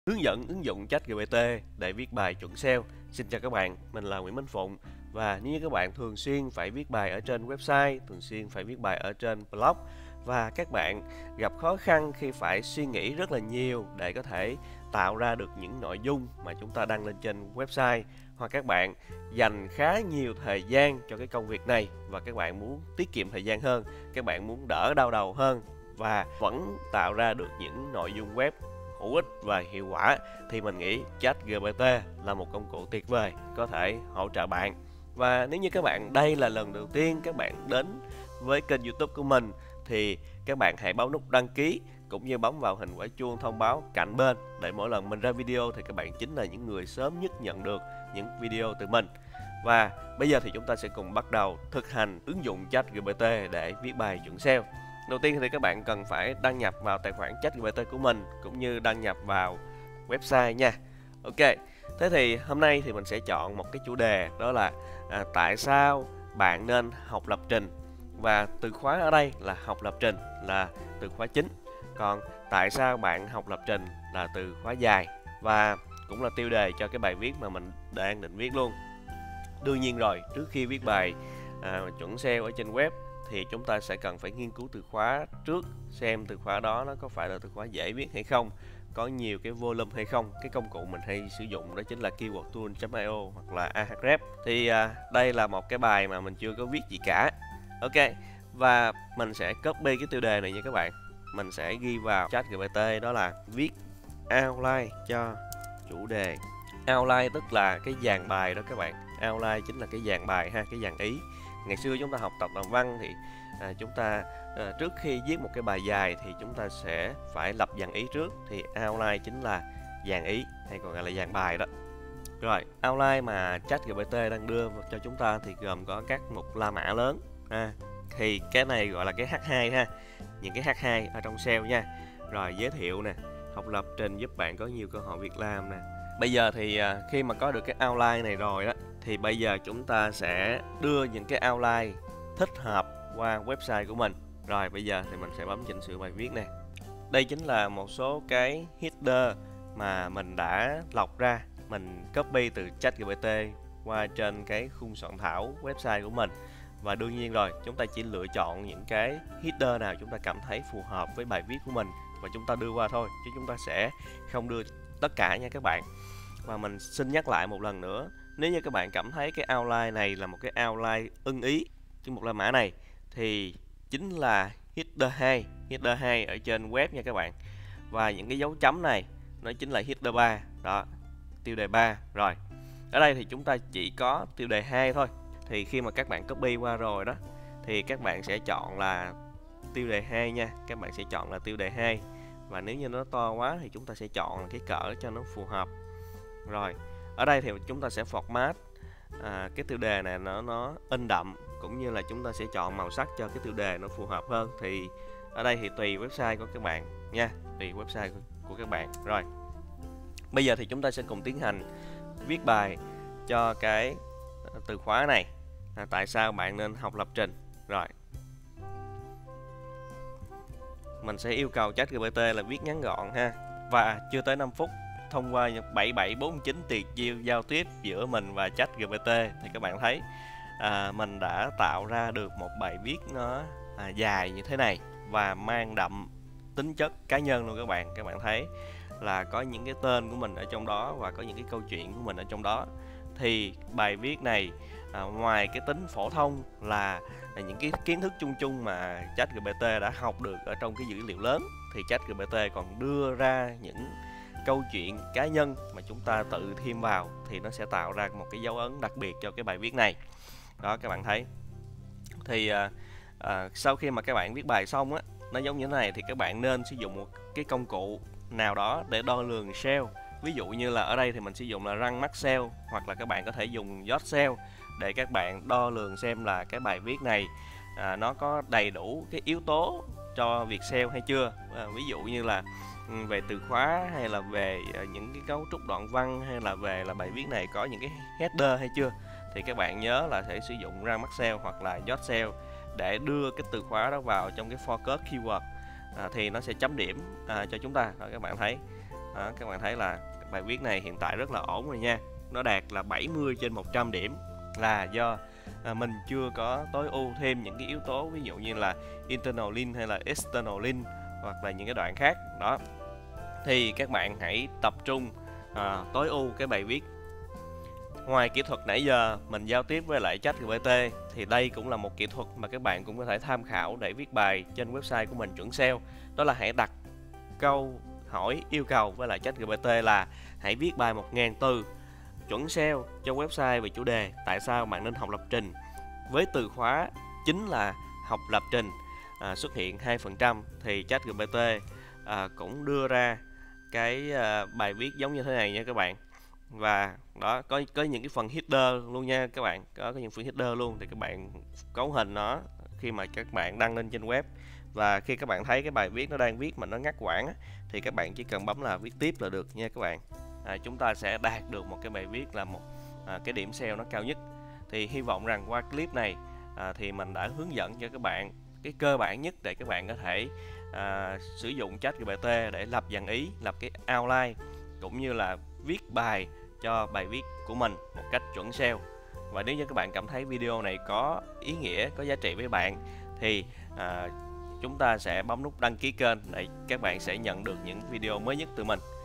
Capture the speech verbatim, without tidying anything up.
Hướng dẫn ứng dụng ChatGPT để viết bài chuẩn ét e o. Xin chào các bạn, mình là Nguyễn Minh Phụng. Và nếu như các bạn thường xuyên phải viết bài ở trên website, thường xuyên phải viết bài ở trên blog, và các bạn gặp khó khăn khi phải suy nghĩ rất là nhiều để có thể tạo ra được những nội dung mà chúng ta đăng lên trên website, hoặc các bạn dành khá nhiều thời gian cho cái công việc này và các bạn muốn tiết kiệm thời gian hơn, các bạn muốn đỡ đau đầu hơn và vẫn tạo ra được những nội dung web hữu ích và hiệu quả, thì mình nghĩ ChatGPT là một công cụ tuyệt vời có thể hỗ trợ bạn. Và nếu như các bạn đây là lần đầu tiên các bạn đến với kênh YouTube của mình thì các bạn hãy bấm nút đăng ký cũng như bấm vào hình quả chuông thông báo cạnh bên để mỗi lần mình ra video thì các bạn chính là những người sớm nhất nhận được những video từ mình. Và bây giờ thì chúng ta sẽ cùng bắt đầu thực hành ứng dụng ChatGPT để viết bài chuẩn ét e o. Đầu tiên thì các bạn cần phải đăng nhập vào tài khoản ChatGPT của mình cũng như đăng nhập vào website nha. Ok, thế thì hôm nay thì mình sẽ chọn một cái chủ đề, đó là à, tại sao bạn nên học lập trình. Và từ khóa ở đây là học lập trình là từ khóa chính, còn tại sao bạn học lập trình là từ khóa dài, và cũng là tiêu đề cho cái bài viết mà mình đang định viết luôn. Đương nhiên rồi, trước khi viết bài à, chuẩn ét e o ở trên web thì chúng ta sẽ cần phải nghiên cứu từ khóa trước, xem từ khóa đó nó có phải là từ khóa dễ viết hay không, có nhiều cái volume hay không. Cái công cụ mình hay sử dụng đó chính là keywordtool chấm i o hoặc là Ahref. Thì à, đây là một cái bài mà mình chưa có viết gì cả. Ok, và mình sẽ copy cái tiêu đề này nha các bạn. Mình sẽ ghi vào ChatGPT đó là viết outline cho chủ đề. Outline tức là cái dàn bài đó các bạn. Outline chính là cái dàn bài ha, cái dàn ý. Ngày xưa chúng ta học tập làm văn thì à, chúng ta à, trước khi viết một cái bài dài thì chúng ta sẽ phải lập dàn ý trước, thì outline chính là dàn ý hay còn gọi là dàn bài đó. Rồi, outline mà ChatGPT đang đưa cho chúng ta thì gồm có các mục La Mã lớn ha. Thì cái này gọi là cái H hai ha, những cái H hai ở trong cell nha. Rồi giới thiệu nè, học lập trình giúp bạn có nhiều cơ hội việc làm nè. Bây giờ thì à, khi mà có được cái outline này rồi đó, thì bây giờ chúng ta sẽ đưa những cái outline thích hợp qua website của mình. Rồi bây giờ thì mình sẽ bấm chỉnh sửa bài viết nè. Đây chính là một số cái header mà mình đã lọc ra, mình copy từ ChatGPT qua trên cái khung soạn thảo website của mình. Và đương nhiên rồi, chúng ta chỉ lựa chọn những cái header nào chúng ta cảm thấy phù hợp với bài viết của mình và chúng ta đưa qua thôi, chứ chúng ta sẽ không đưa tất cả nha các bạn. Và mình xin nhắc lại một lần nữa, nếu như các bạn cảm thấy cái outline này là một cái outline ưng ý, cái mục La Mã này, thì chính là header hai, header hai ở trên web nha các bạn. Và những cái dấu chấm này nó chính là header ba, đó, tiêu đề ba. Rồi, ở đây thì chúng ta chỉ có tiêu đề hai thôi. Thì khi mà các bạn copy qua rồi đó thì các bạn sẽ chọn là tiêu đề hai nha, các bạn sẽ chọn là tiêu đề hai. Và nếu như nó to quá thì chúng ta sẽ chọn cái cỡ cho nó phù hợp. Rồi, ở đây thì chúng ta sẽ format à, cái tiêu đề này nó nó in đậm, cũng như là chúng ta sẽ chọn màu sắc cho cái tiêu đề nó phù hợp hơn. Thì ở đây thì tùy website của các bạn nha, tùy website của, của các bạn. Rồi, bây giờ thì chúng ta sẽ cùng tiến hành viết bài cho cái từ khóa này, à, tại sao bạn nên học lập trình. Rồi, mình sẽ yêu cầu ChatGPT là viết ngắn gọn ha. Và chưa tới năm phút, thông qua bảy bảy bốn chín tuyệt chiêu giao tiếp giữa mình và ChatGPT thì các bạn thấy à, mình đã tạo ra được một bài viết nó à, dài như thế này và mang đậm tính chất cá nhân luôn các bạn. Các bạn thấy là có những cái tên của mình ở trong đó và có những cái câu chuyện của mình ở trong đó. Thì bài viết này à, ngoài cái tính phổ thông là những cái kiến thức chung chung mà ChatGPT đã học được ở trong cái dữ liệu lớn, thì ChatGPT còn đưa ra những câu chuyện cá nhân mà chúng ta tự thêm vào thì nó sẽ tạo ra một cái dấu ấn đặc biệt cho cái bài viết này. Đó, các bạn thấy. Thì à, à, sau khi mà các bạn viết bài xong á, nó giống như thế này, thì các bạn nên sử dụng một cái công cụ nào đó để đo lường ét e o. Ví dụ như là ở đây thì mình sử dụng là Run Max ét e o, hoặc là các bạn có thể dùng Yoast ét e o để các bạn đo lường xem là cái bài viết này à, nó có đầy đủ cái yếu tố cho việc ét e o hay chưa. À, ví dụ như là về từ khóa, hay là về những cái cấu trúc đoạn văn, hay là về là bài viết này có những cái header hay chưa. Thì các bạn nhớ là sẽ sử dụng Run Max ét e o hoặc là Yoast ét e o để đưa cái từ khóa đó vào trong cái forecast keyword, à, thì nó sẽ chấm điểm à, cho chúng ta. Đó, các bạn thấy Đó, các bạn thấy là bài viết này hiện tại rất là ổn rồi nha, nó đạt là bảy mươi trên một trăm điểm, là do à, mình chưa có tối ưu thêm những cái yếu tố ví dụ như là internal link hay là external link hoặc là những cái đoạn khác đó. Thì các bạn hãy tập trung à, tối ưu cái bài viết. Ngoài kỹ thuật nãy giờ mình giao tiếp với lại ChatGPT thì đây cũng là một kỹ thuật mà các bạn cũng có thể tham khảo để viết bài trên website của mình chuẩn seo. Đó là hãy đặt câu hỏi yêu cầu với lại ChatGPT là hãy viết bài một nghìn từ chuẩn seo cho website về chủ đề tại sao bạn nên học lập trình, với từ khóa chính là học lập trình à, xuất hiện hai phần trăm. Thì ChatGPT à, cũng đưa ra cái à, bài viết giống như thế này nha các bạn. Và đó, có có những cái phần header luôn nha các bạn, có, có những phần header luôn, thì các bạn cấu hình nó khi mà các bạn đăng lên trên web. Và khi các bạn thấy cái bài viết nó đang viết mà nó ngắt quãng á, thì các bạn chỉ cần bấm là viết tiếp là được nha các bạn. À, chúng ta sẽ đạt được một cái bài viết là một à, cái điểm seo nó cao nhất. Thì hy vọng rằng qua clip này à, thì mình đã hướng dẫn cho các bạn cái cơ bản nhất để các bạn có thể à, sử dụng ChatGPT để lập dàn ý, lập cái outline cũng như là viết bài cho bài viết của mình một cách chuẩn seo. Và nếu như các bạn cảm thấy video này có ý nghĩa, có giá trị với bạn thì à, chúng ta sẽ bấm nút đăng ký kênh để các bạn sẽ nhận được những video mới nhất từ mình.